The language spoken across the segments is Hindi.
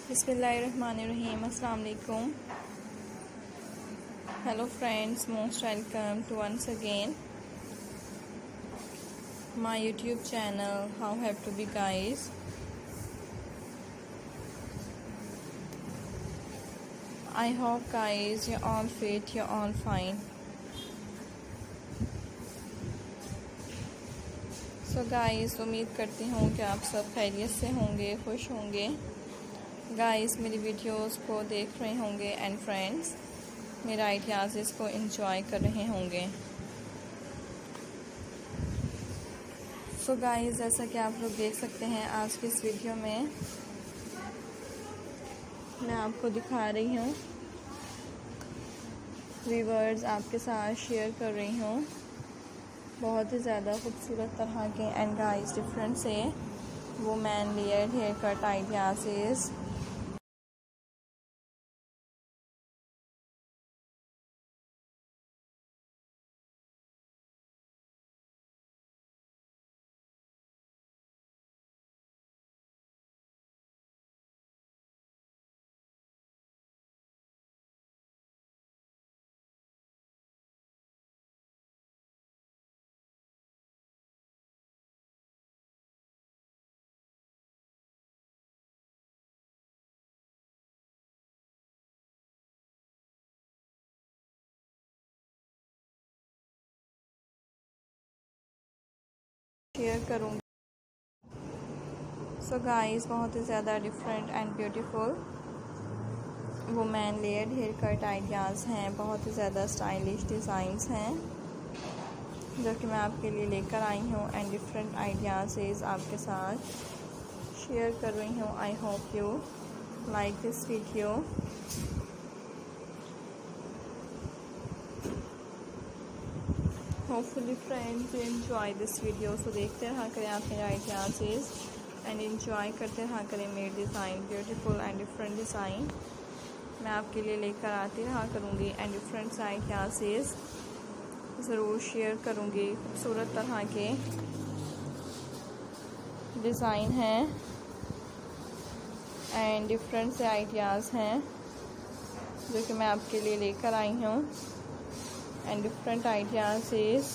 बिस्मिल्लाहिर्रहमानिर्रहीम। अस्सलाम वालेकुम। Hello friends, most welcome to once again my YouTube channel. How have to be guys? I hope guys you're all fit, you're all fine. So guys, उम्मीद करती हूँ कि आप सब खैरियत से होंगे, खुश होंगे। गाइस मेरी वीडियोस को देख रहे होंगे एंड फ्रेंड्स मेरे आइडियाज़ इसको एंजॉय कर रहे होंगे। सो गाइस, जैसा कि आप लोग देख सकते हैं आज की इस वीडियो में मैं आपको दिखा रही हूँ, व्यूअर्स आपके साथ शेयर कर रही हूँ बहुत ही ज़्यादा खूबसूरत तरह के एंड गाइस डिफरेंट से women layered hair cut ideas. Share करूँगी। सो गाइस, बहुत ही ज़्यादा different and beautiful women layered hair cut ideas हैं, बहुत ही ज़्यादा स्टाइलिश डिज़ाइंस हैं जो कि मैं आपके लिए लेकर आई हूँ एंड डिफरेंट आइडियाज़ आपके साथ शेयर कर रही हूँ। I hope you like this video. Hopefully friends you enjoy this video. So देखते रहा करें आप मेरे आइडियाज़ एंड एंजॉय करते रहा करें मेरे design, beautiful and different design मैं आपके लिए लेकर आती रहा करूँगी एंड डिफरेंट आइडियाज़ ज़रूर शेयर करूँगी। खूबसूरत तरह के डिज़ाइन हैं एंड डिफरेंट से आइडियाज़ हैं जो कि मैं आपके लिए लेकर आई हूँ एंड डिफरेंट आइडियाज़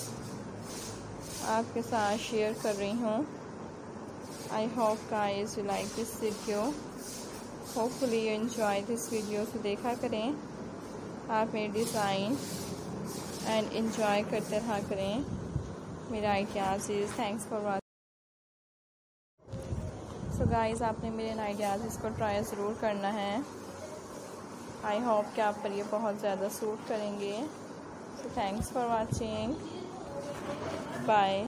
आपके साथ शेयर कर रही हूँ। I hope guys you like this video. Hopefully you enjoy this video. तो देखा करें आप मेरे डिज़ाइन एंड एंजॉय करते रहा करें मेरा ideas. Thanks for watching. So guys, आपने मेरे आइडियाज़ को ट्राई ज़रूर करना है। आई होप कि आप पर ये बहुत ज़्यादा सूट करेंगे। So thanks for watching. Bye.